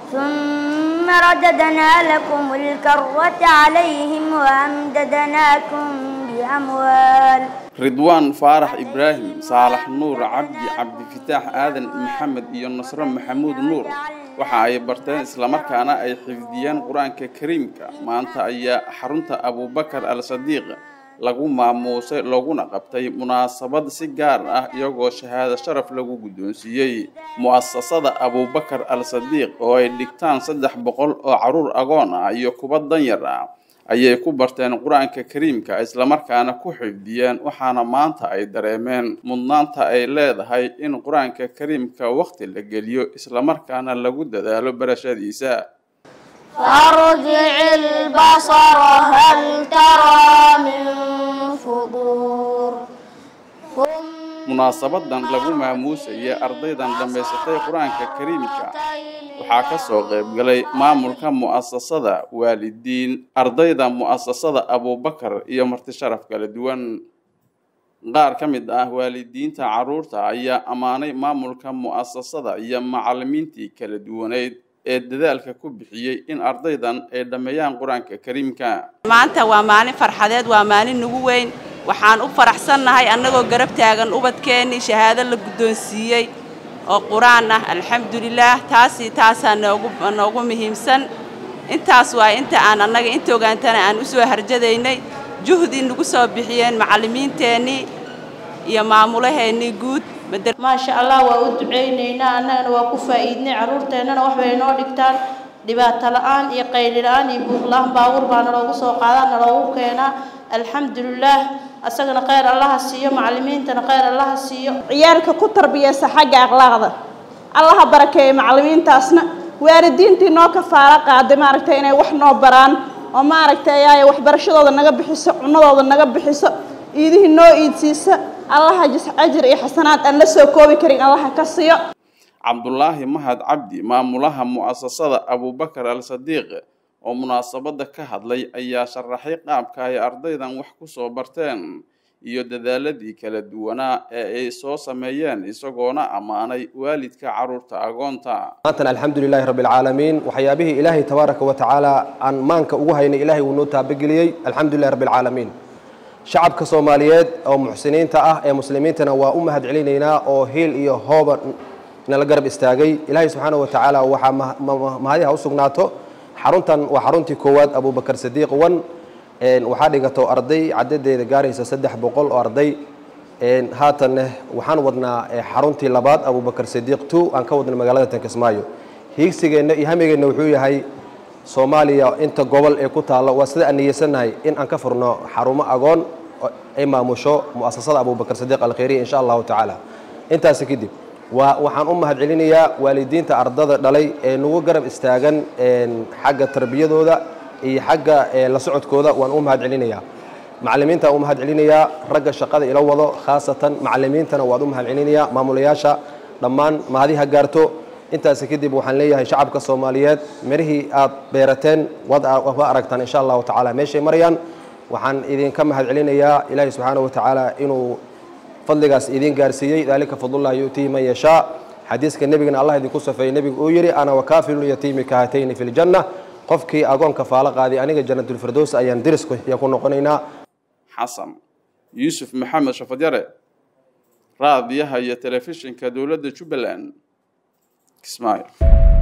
ثم رددنا لكم الكرة عليهم وأمددناكم بأموال. رضوان فارح إبراهيم صالح نور عبد فتاح آذن محمد iyo Nasr Maxamuud Nuur waxa ay barteen isla markaana ay xifdiyeen Quraanka Kariimka maanta ayaa xarunta Abu Bakar al-Sadiq lagu maamuusay laguna qabtay munaasabad si gaar ah iyagoo shahaado sharaf lagu guddoonsiiyay muassasada Abu Bakar al-Sadiq oo ay dhigtaan 300 oo caruur agoon ah iyo kuba danyar ah ayay ku barteen Quraanka Kariimka isla markaana ku xifdiyeen waxaana maanta ay dareemeen mudnaanta ay leedahay in Quraanka Kariimka waqti la geliyo isla markaana lagu dadaalo barashadiisa. فارجع البصر هل ترى من فطور. munaasabadan lagu maamuusay ardaydan dhameysatay Quraanka Kariimka waxaa ka soo qayb galay maamulka muassasada waalidiin ardayda muassasada Abu Bakar iyo marti sharaf kala duwan qaar ka mid ah waalidiinta caruurta ayaa amaanay maamulka muassasada iyo macallimiintii kala duwaneed ee dadaalka ku bixiyay in ardaydan ay dhameeyaan Quraanka Kariimka. maanta waa maalin farxadeed waa maalin nagu weyn waxaan u faraxsanahay annagoo garab taagan ubadkeeni shahaado la guddoonsiiyay oo Quraan ah alxamdulillah taasa noogu muhiimsan intaas waa inta aan annaga inta ogaantana aan u soo harjadaynay juhdi nagu soo bixiyeen macallimiinteeni iyo maamulaheeni guud ما شاء الله وأدعينا أننا وكفائدنا عرورتنا وحبي نودكتان دبات الآن يقيل الآن يبوغ الله باور بان روغ سوقادان روغ كينا الحمد لله أسقنا خير الله السيو معلمين تنا خير الله السيو عيالك كتر بيس حق أغلاغدا الله بركة معلمين تاسنا واردين تنو كفارة قادمة ركتين وحنا بران وما ركتين وحبرشدود النجاب حسب ونضود النجاب حسب إيده النو إيدسيس الله أجر حسنات أن لسه كوبي كريم الله كسيا. عبد الله مهد عبدي مامولها مؤسسة أبو بكر الصديق ومناسبة كهد لي أي شرحي قابك يا أرضيدا وحكو صوبرتين يددالدي كالدوانا إيسو سميان إيسوغونا أماني والدك عرورتا أغونتا. الحمد لله رب العالمين وحيابه إلهي تبارك وتعالى أن مانك أوهين إلهي ونوتا بقليي الحمد لله رب العالمين. شعبك Soomaaliyeed oo muxsiniinta ah ee muslimiintana waa u mahad celinayna oo heel iyo hooba nala garab istaagay Ilaahay subhanahu wa ta'ala waxa mahadiha u sugnaato xaruntan waa xaruntii koowaad Abu Bakar Sadiq waxa dhigato arday cadadeeda gaaraysa 300 oo arday haatan waxaan wadnaa xaruntii labaad Abu Bakar Sadiq 2 aan ka wadnaa magaalada Tankismaayo hiigsigeena iyo hamigeena wuxuu yahay Soomaaliya inta gobol ee ku taala waa sida aan niyeysanahay in aan ka furno xarumo agoon ay maamusho muassasada Abu Bakar Sadiq al-Khayri insha Allah ta'ala intaas kadib waxaan u mahad celinayaa waalidiinta ardada dhalay ee nagu garab istaagan xagga tarbiyadooda iyo xagga la socodkooda waan u mahad celinayaa macallimiinta u mahad celinayaa ragga shaqada ila wado khaasatan macallimiintana waan u mahad celinayaa maamulayaasha dhammaan mahadiha gaarto intaas kadib waxaan leeyahay shacabka Soomaaliyeed marihii aad beerateen wad aragtaan insha Allah ta'ala meeshay marayaan waxaan idin ka mahad celinayaa Ilaahay subhanahu wa ta'ala inuu fadligaas idin gaarsiiyay dalika fadlullah yu'ti man yasha hadiiska nabigana Allah idin ku safay nabigu uu yiri ana wakafilul yatiimi kahatayn fil janna qofkii agoonka faala qaadi aniga jannatul firdaws ayaan dirisku ku noqonaynaa. Xasan Yusuf Maxamed Shafadiyare raadiyaha iyo telefishinka dawladda Jubbaland Ismail.